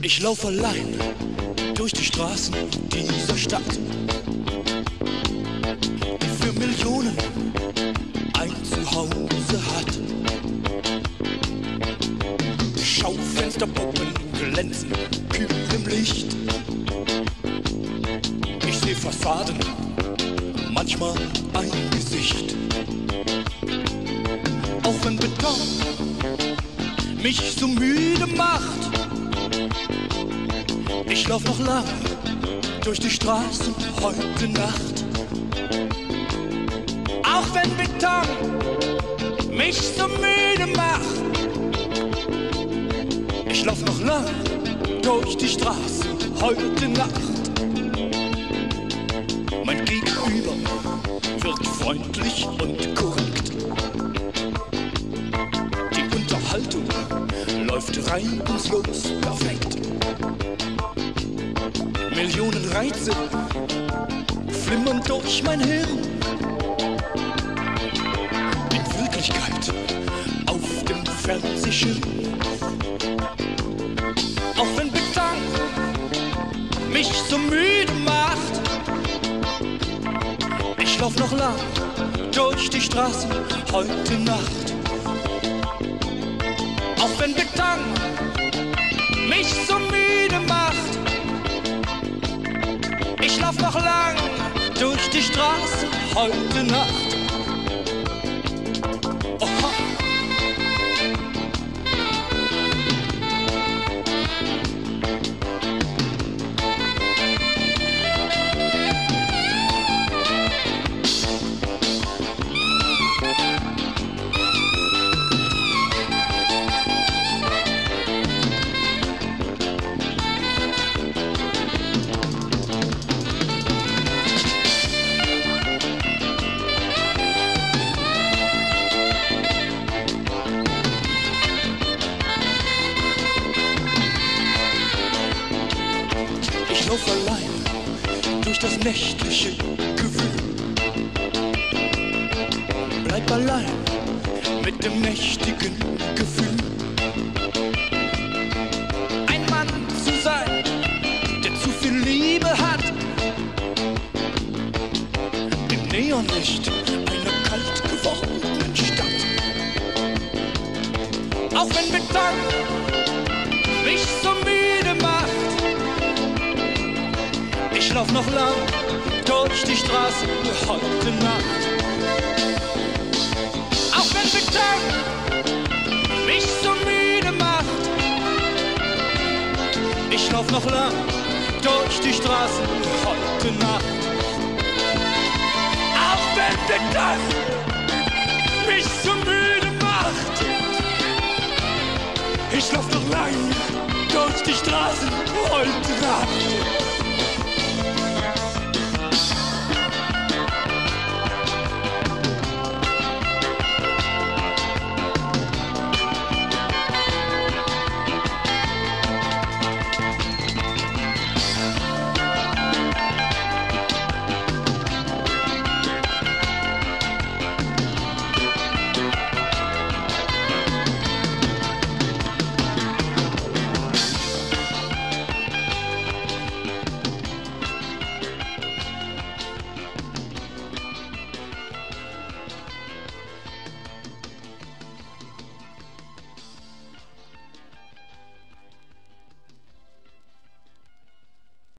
Ich lauf allein durch die Straßen dieser Stadt, die für Millionen ein Zuhause hat. Schaufensterpuppen glänzen kühl im Licht. Ich seh Fassaden, manchmal ein Gesicht. Auch wenn Beton mich so müde macht, ich lauf noch lang durch die Straßen heute Nacht. Auch wenn Beton mich so müde macht, ich lauf noch lang durch die Straßen heute Nacht. Mein Gegenüber wirkt freundlich und korrekt. Die Unterhaltung läuft reibungslos perfekt. Millionen Reize flimmern durch mein Hirn. In Wirklichkeit auf dem Fernsehschirm. Auch wenn Beton mich so müde macht, ich lauf noch lang durch die Straßen heute Nacht. Auch wenn Beton mich so müde macht, ich lauf noch lang durch die Straßen heute Nacht. Oha. Ich lauf allein durch das nächtliche Gewühl. Bleib allein mit dem mächtigen Gefühl. Ein Mann zu sein, der zu viel Liebe hat. Im Neonlicht einer kalt gewordenen Stadt. Auch wenn Beton mich so müde macht, ich lauf noch lang durch die Straßen heute Nacht. Auch wenn Beton mich so müde macht, ich lauf noch lang durch die Straßen heute Nacht. Auch wenn Beton mich so müde macht, ich lauf noch lang durch die Straßen heute Nacht.